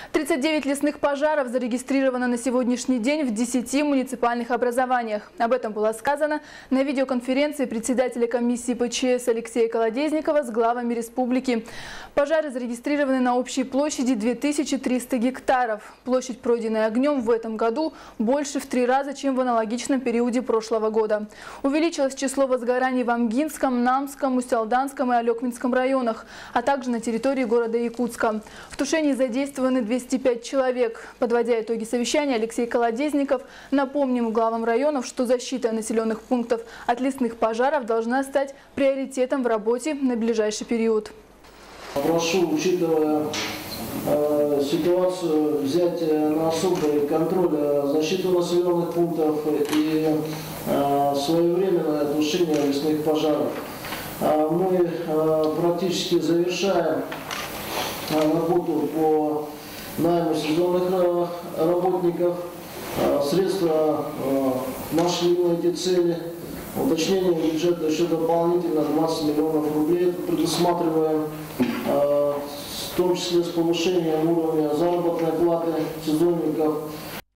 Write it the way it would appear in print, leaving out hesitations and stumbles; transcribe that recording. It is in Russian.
39 лесных пожаров зарегистрировано на сегодняшний день в 10 муниципальных образованиях. Об этом было сказано на видеоконференции председателя комиссии ПЧС Алексея Колодезникова с главами республики. Пожары зарегистрированы на общей площади 2300 гектаров. Площадь, пройденная огнем, в этом году больше в 3 раза, чем в аналогичном периоде прошлого года. Увеличилось число возгораний в Амгинском, Намском, Усть-Алданском и Алекминском районах, а также на территории города Якутска. В тушении задействованы 205 человек. Подводя итоги совещания, Алексей Колодезников напомнил главам районов, что защита населенных пунктов от лесных пожаров должна стать приоритетом в работе на ближайший период. Прошу, учитывая ситуацию, взять на особый контроль защиту населенных пунктов и своевременное тушение лесных пожаров. Мы практически завершаем работу по найму сезонных работников. Средства нашли на эти цели. Уточнение бюджета еще дополнительно 20 миллионов рублей предусматриваем, в том числе с повышением уровня заработной платы сезонников.